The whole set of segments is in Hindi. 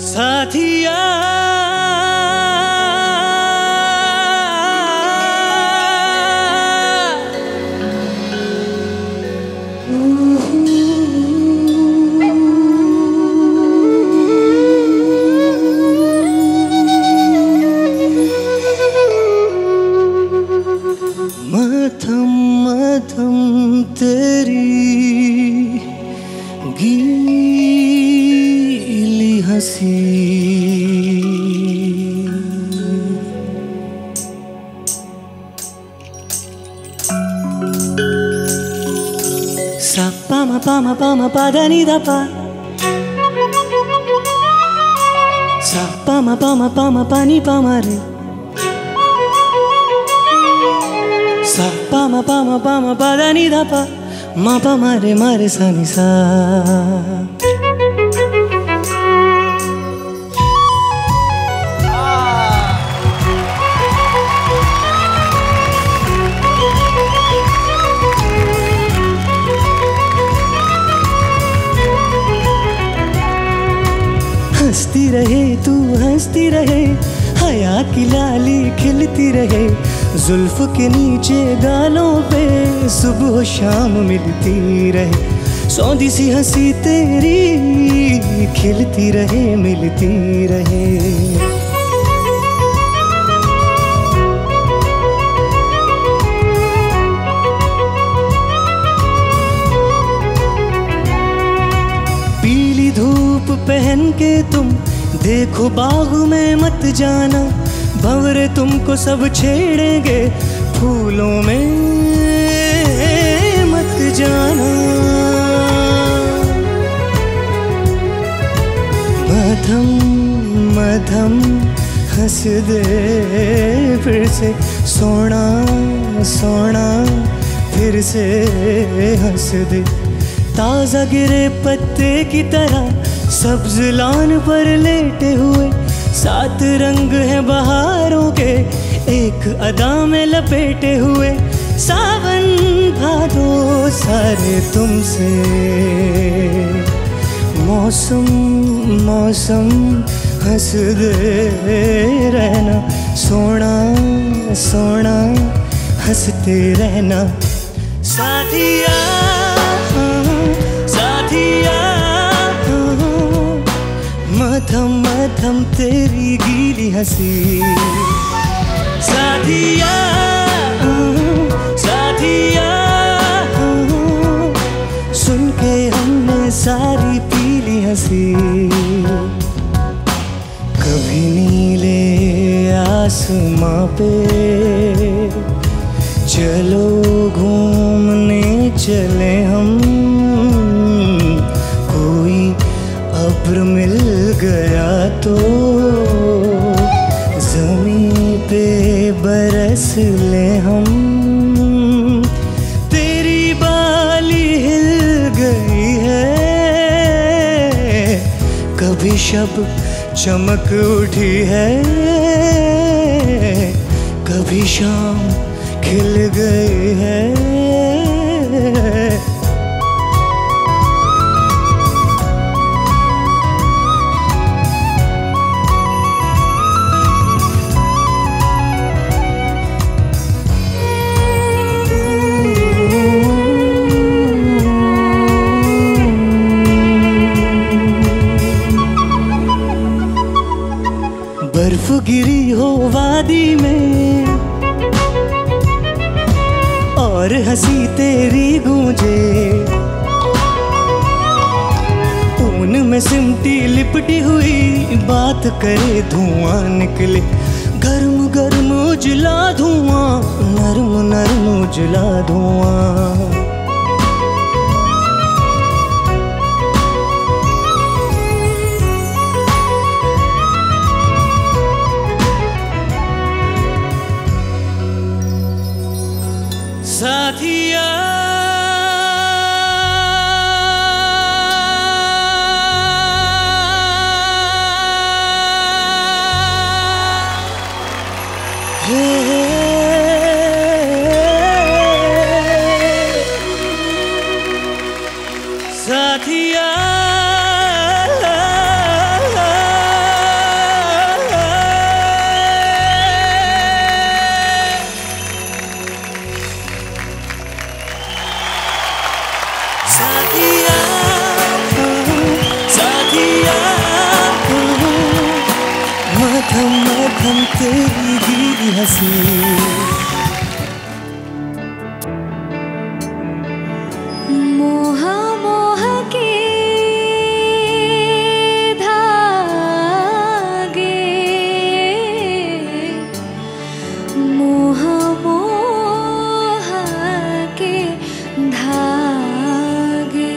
साथिया मध्यम मध्यम तेरी गीली हंसी सा पा म पा दा नी दा पा सा पा म पा नी पा मा रे सा पा म पा दा नी दा पा मा पा मारे सा नी सा। हंसती रहे तू हंसती रहे, हया की लाली खिलती रहे, जुल्फ के नीचे गालों पे सुबह शाम मिलती रहे, सौंधी सी हंसी तेरी खिलती रहे मिलती रहे। पीली धूप पहन के तुम देखो बाग में मत जाना, भंवरे तुमको सब छेड़ेंगे फूलों में मत जाना। मध्यम मध्यम हंस दे फिर से, सोना सोना फिर से हंस दे। ताज़ा गिरे पत्ते की तरह सब्ज लान पर लेटे हुए, सात रंग हैं बहारों के एक अदा में लपेटे हुए, सावन भादो सारे तुमसे। मौसम मौसम हंस दे रहना, सोना सोना हंसते रहना। साथिया साथिया मध्यम मध्यम तेरी गीली हंसी, साथिया साथिया सुन के हमने सारी पीली हंसी। कभी नीले आसमां पे चलो घूमने चले हम, कोई अब्र मिल गया तो ज़मीं पे बरस ले हम। तेरी बाली हिल गई है, कभी शब चमक उठी है, कभी शाम खिल गई है। बर्फ गिरी हो वादी में और हंसी तेरी गूंजे, ऊन में सिमटी लिपटी हुई बात करे धुआं निकले, गर्म गर्म उजला धुआं, नरम नरम उजला धुआं। साथिया तेरी भीगी हंसी। मोह मोह के धागे, मोह मोह के धागे।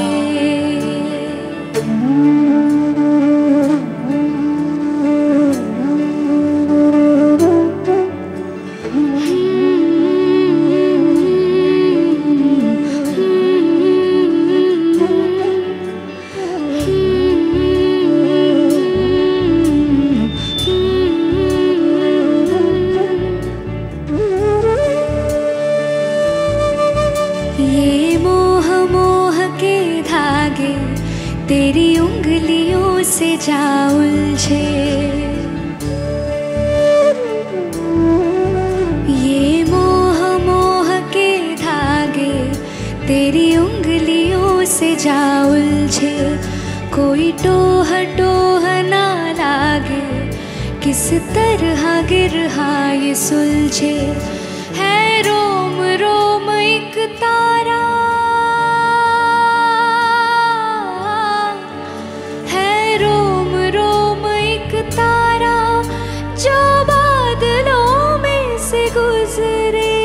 ये मोह मोह के धागे तेरी उंगलियों से जा उलझे। ये मोह मोह के धागे तेरी उंगलियों से जा उलझे। कोई टोह टोह ना लागे, किस तरह गिरहा ये सुलझे। है रोम रोम एक तारा, है रोम रोम एक तारा जो बादलों में से गुजरे।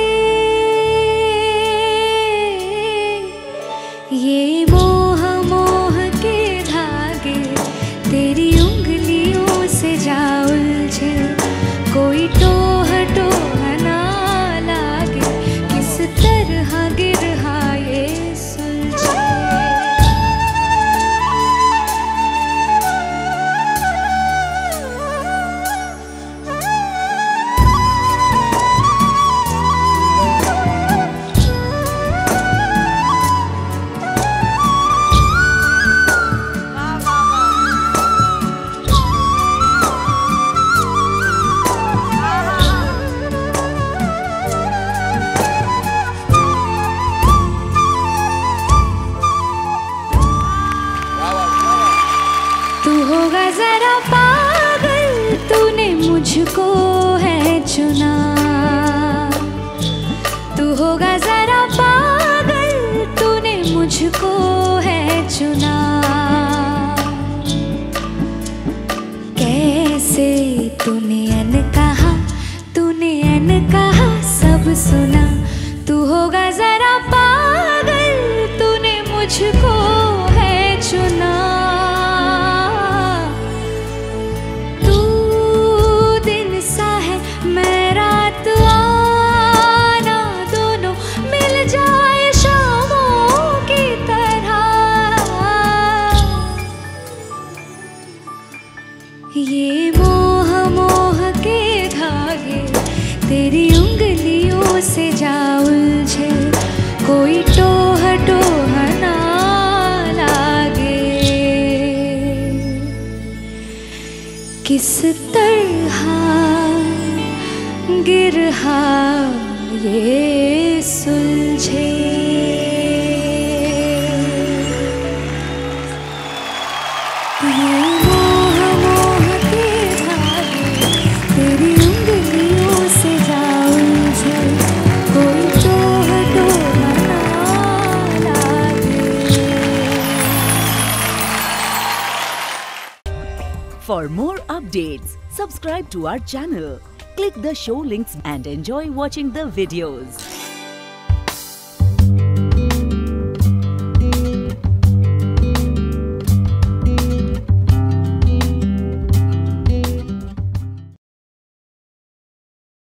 ये मोह मोह के धागे तेरी उंगलियों से जा उलझे। कोई टोह टोह ना लागे, किस तरह गिरहा ये सुलझे। तू होगा जरा पागल, तूने मुझको है चुना। तू होगा जरा पागल, तूने मुझको है चुना। कैसे तूने अन कहा सब सुना। तू होगा जरा पागल, तूने मुझको है चुना। ये मोह मोह के धागे तेरी उंगलियों से जा उलझे। कोई टोह टोह ना लागे, किस तरह गिरहा ये सुलझे। For more updates, subscribe to our channel, click the show links and enjoy watching the videos.